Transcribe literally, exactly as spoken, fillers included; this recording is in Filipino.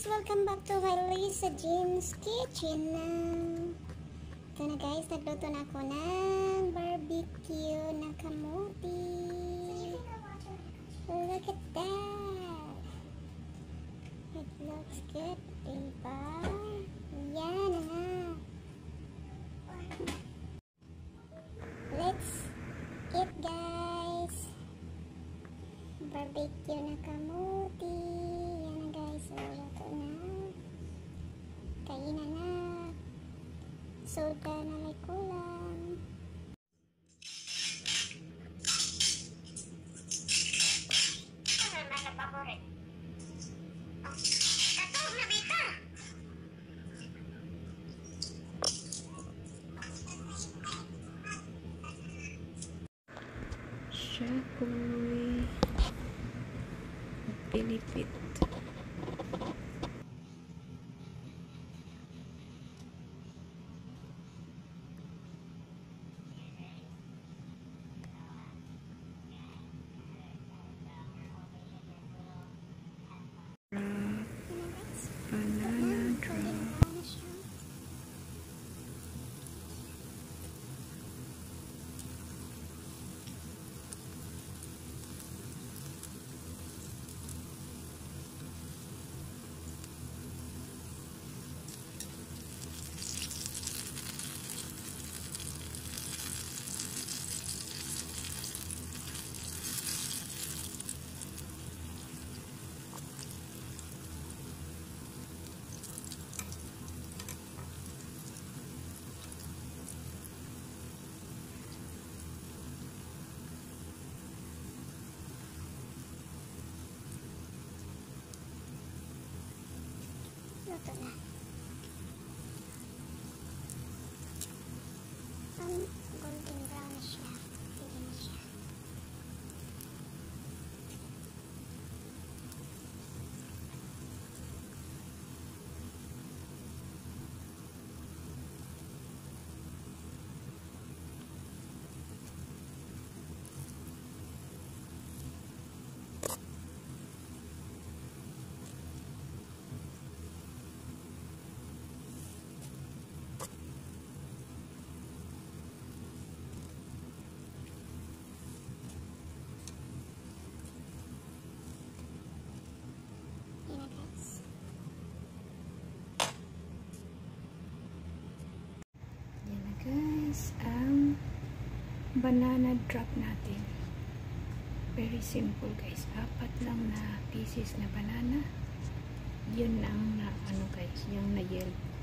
guys! Welcome back to my Lisa Jean's Kitchen. Ito na guys, nagluto na ako ng barbecue na kamuti. Look at that! It looks good, diba? Yan na! Let's eat guys! Barbecue na kamuti. Yan na guys, luto na. Kainan na. Soda na may kulang. Ano naman na paborit? Katog na bita! Shakoy Pilipit. Banana drop. Luto na. Um, golden brown na siya. Pwede na siya. Guys, ang banana drop natin. Very simple guys. Apat lang na pieces na banana. Yun ang na ano guys, yung na yellow.